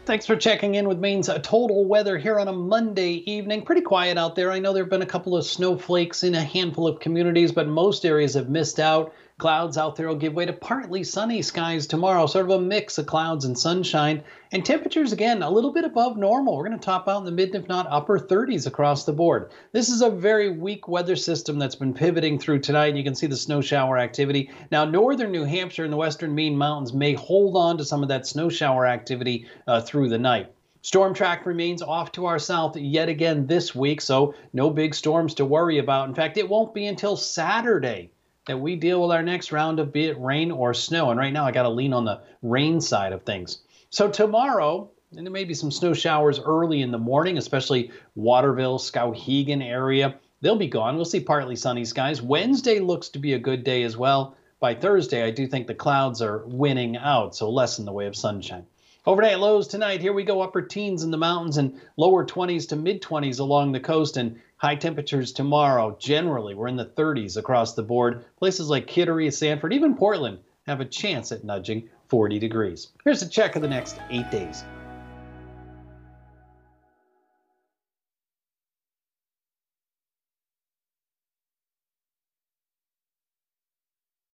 Thanks for checking in with Maine's total weather here on a Monday evening. Pretty quiet out there. I know there have been a couple of snowflakes in a handful of communities, but most areas have missed out. Clouds out there will give way to partly sunny skies tomorrow, sort of a mix of clouds and sunshine. And temperatures, again, a little bit above normal. We're going to top out in the mid, if not upper 30s across the board. This is a very weak weather system that's been pivoting through tonight. And you can see the snow shower activity. Now, northern New Hampshire and the western Maine mountains may hold on to some of that snow shower activity through the night. Storm track remains off to our south yet again this week, so no big storms to worry about. In fact, it won't be until Saturday that we deal with our next round of be it rain or snow. And right now I got to lean on the rain side of things. So tomorrow, and there may be some snow showers early in the morning, especially Waterville, Skowhegan area. They'll be gone. We'll see partly sunny skies. Wednesday looks to be a good day as well. By Thursday, I do think the clouds are winning out, so less in the way of sunshine. Overnight lows tonight, here we go, upper teens in the mountains and lower 20s to mid 20s along the coast, and high temperatures tomorrow. Generally, we're in the 30s across the board. Places like Kittery, Sanford, even Portland have a chance at nudging 40 degrees. Here's a check of the next 8 days.